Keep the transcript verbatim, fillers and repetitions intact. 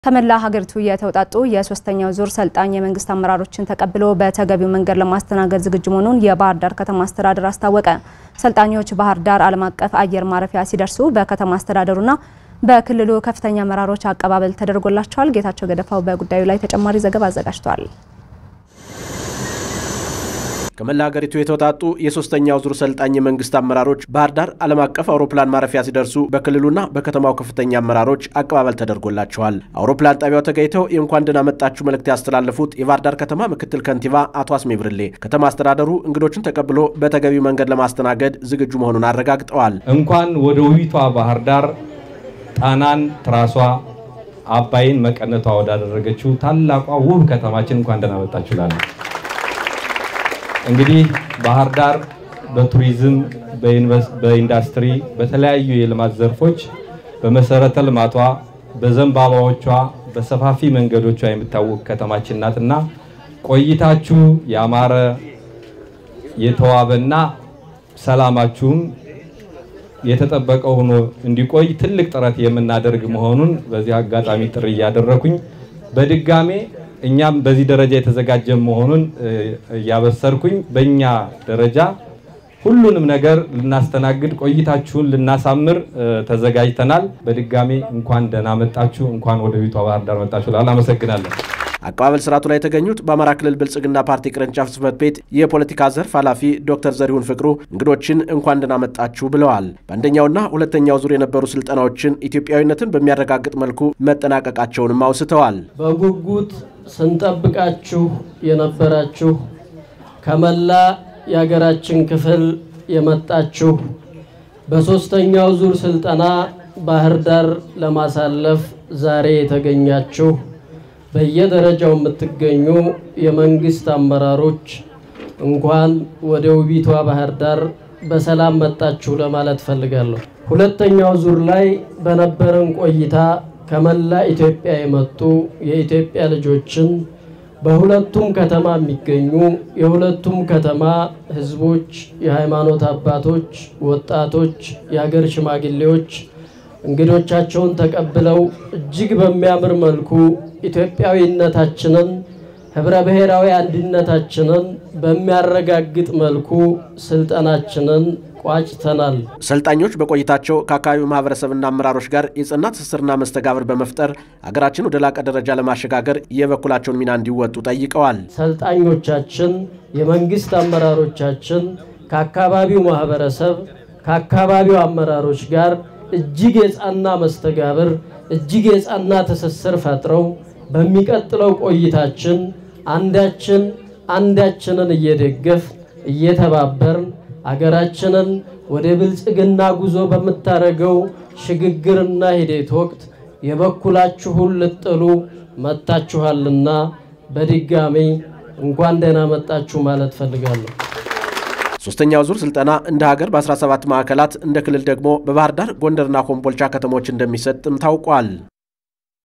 ከመላ ሀገሪቱ የተውጣጡ የሶስተኛው ዙር ሰልጣኝ የመንግስት አመራሮችን ተቀብሎ በተገቢው መንገድ ለማስተናገድ ዝግጁ መሆኑን የባህር ዳር ከተማ አስተዳደር አስታወቀ። ሰልጣኞች ባህር ዳር ዓለም አቀፍ አየር ማረፊያ ሲደርሱ በከተማ አስተዳደሩና በክልሉ ከፍተኛ አመራሮች አቀባበል ተደርጎላቸዋል። ጌታቸው ገደፋው በጉዳዩ ላይ ተጨማሪ ዘገባ አዘጋጅቷል። ከመላ ሀገሪቱ የተውጣጡ የሶስተኛው ዙር ሰልጣኝ የመንግስት አመራሮች ባህር ዳር ዓለም አቀፍ አውሮፕላን ማረፊያ ሲደርሱ በክልሉና በከተማው ከፍተኛ አመራሮች አቀባበል ተደርጎላቸዋል። አውሮፕላን ጣቢያው ተገኝተው የእንኳን ደህና መጣችሁ መልእክት ያስተላለፉት የባህር ዳር ከተማ ምክትል ከንቲባ አቶ አስሜ ብርሌ ከተማ አስተዳደሩ እንግዶችን ተቀብሎ በተገቢው መንገድ ለማስተናገድ ዝግጁ መሆኑን አረጋግጠዋል። እንኳን ወደ ውቢቷ ባህር ዳር ጣናን ትራሷ አባይን መቀነቷ ወዳደረገችው ታላቋ ውብ ከተማችን እንኳን ደህና መጣችሁ ላለ እንግዲህ ባህር ዳር በቱሪዝም በኢንዱስትሪ በተለያዩ የልማት ዘርፎች በመሰረተ ልማቷ በዘንባባዎቿ በሰፋፊ መንገዶቿ የምታወቅ ከተማችን ናትና ቆይታችሁ ያማረ የተዋበና ሰላማችሁም የተጠበቀው ሆኖ እንዲቆይ ትልቅ ጥረት የምናደርግ መሆኑን በዚህ አጋጣሚ ጥሪ ያደረኩኝ በድጋሜ እኛም በዚህ ደረጃ የተዘጋጀ መሆኑን ያበሰርኩኝ በእኛ ደረጃ ሁሉንም ነገር ልናስተናግድ ቆይታችሁን ልናሳምር ተዘጋጅተናል። በድጋሜ እንኳን ደህና መጣችሁ እንኳን ወደ ውቢቷ ባህር ዳር መጣችሁ ላላ አመሰግናለሁ። አቀባበል ስርዓቱ ላይ የተገኙት በአማራ ክልል ብልጽግና ፓርቲ ቅርንጫፍ ጽሕፈት ቤት የፖለቲካ ዘርፍ ኃላፊ ዶክተር ዘሪሁን ፍቅሩ እንግዶችን እንኳን ደህና መጣችሁ ብለዋል። በአንደኛውና ሁለተኛው ዙር የነበሩ ስልጠናዎችን ኢትዮጵያዊነትን በሚያረጋግጥ መልኩ መጠናቀቃቸውንም አውስተዋል። በጉጉት ስንጠብቃችሁ የነበራችሁ ከመላ የሀገራችን ክፍል የመጣችሁ በሶስተኛው ዙር ስልጠና ባህር ዳር ለማሳለፍ ዛሬ የተገኛችሁ በየደረጃው የምትገኙ የመንግስት አመራሮች እንኳን ወደ ውቢቷ ባህር ዳር በሰላም መጣችሁ ለማለት ፈልጋለሁ። ሁለተኛው ዙር ላይ በነበረን ቆይታ ከመላ ኢትዮጵያ የመጡ የኢትዮጵያ ልጆችን በሁለቱም ከተማ የሚገኙ የሁለቱም ከተማ ህዝቦች፣ የሃይማኖት አባቶች፣ ወጣቶች፣ የሀገር ሽማግሌዎች እንግዶቻቸውን ተቀብለው እጅግ በሚያምር መልኩ ኢትዮጵያዊነታችንን ህብረ ብሔራዊ አንድነታችንን በሚያረጋግጥ መልኩ ስልጣናችንን ቋጭተናል። ሰልጣኞች በቆይታቸው ከአካባቢው ማህበረሰብና አመራሮች ጋር የጽና ትስስርና መስተጋብር በመፍጠር አገራችን ወደ ላቀ ደረጃ ለማሸጋገር የበኩላቸውን ሚና እንዲወጡ ጠይቀዋል። ሰልጣኞቻችን የመንግስት አመራሮቻችን ከአካባቢው ማህበረሰብ ከአካባቢው አመራሮች ጋር እጅግ የጻና መስተጋብር እጅግ የጻና ትስስር ፈጥረው በሚቀጥለው ቆይታችን አንዳችን አንዳችንን እየደገፍ እየተባበርን አገራችንን ወደ ብልጽግና ጉዞ በመታረገው ሽግግርና ሂደት ወቅት የበኩላችሁን ልጥሉ መጣችኋልና በድጋሚ እንኳን ደህና መጣችሁ ማለት ፈልጋለሁ። ሶስተኛው ዙር ስልጠና እንደ ሀገር በ17 ማዕከላት እንደ ክልል ደግሞ በባህር ዳር፣ ጎንደርና ኮምቦልቻ ከተሞች እንደሚሰጥም ታውቋል።